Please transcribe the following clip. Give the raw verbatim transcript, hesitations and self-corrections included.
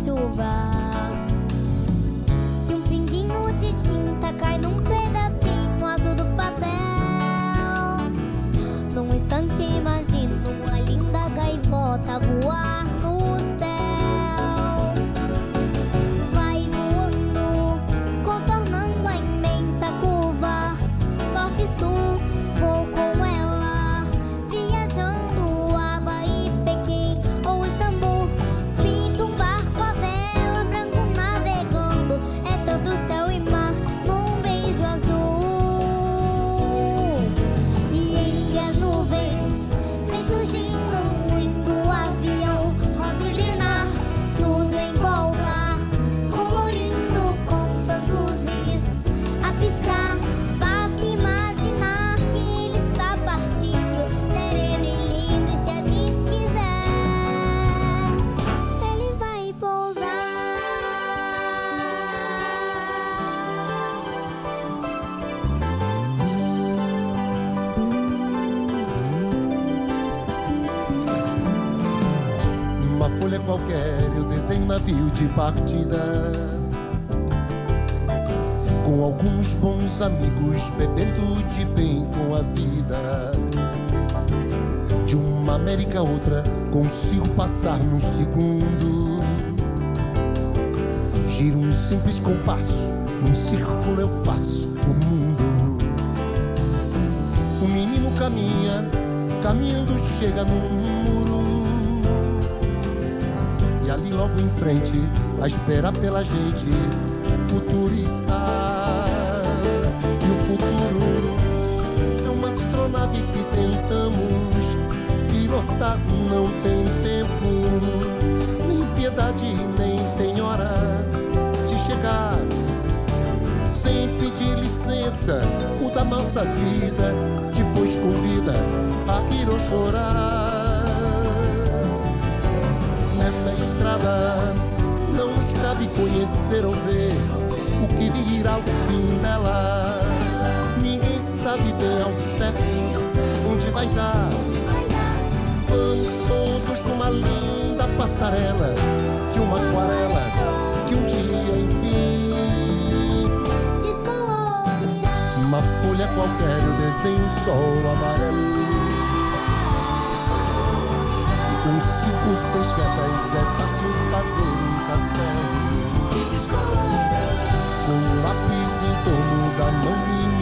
chuva. Se um pinguinho de tinta cai num pedacinho azul do papel, num instante imagino uma linda gaivota voar no céu. Vai voando, contornando a imensa curva norte-sul, vou com ela, viajando Havaí, Pequim ou Istambul. Pinto um barco à vela, branco navegando, é todo céu e mar num beijo azul. E entre as nuvens vem surgindo um lindo avião, rosa e grinar, tudo em volta, colorindo com suas luzes a piscar. Basta imaginar que ele está partindo, sereno e lindo, e se a gente quiser, ele vai pousar. Numa folha qualquer eu desenho navio de partida, com alguns bons amigos, bebendo de bem com a vida. De uma América a outra consigo passar num segundo. Giro um simples compasso, num círculo eu faço o mundo. O menino caminha, caminhando chega num muro, e ali logo em frente, a esperar pela gente, futurista. E o futuro é uma astronave que tentamos pilotar. Não tem tempo, nem piedade, nem tem hora de chegar. Sem pedir licença, muda a nossa vida, depois convida a rir ou chorar. Nessa estrada não nos cabe conhecer ou ver o que virá o fim dela. Ninguém sabe bem ao certo onde vai dar. Vamos todos numa linda passarela de uma aquarela que um dia, enfim, Descolorirá. numa folha qualquer eu desenho um sol amarelo, e com cinco ou seis retas é fácil fazer um castelo. Com um lápis em torno da mão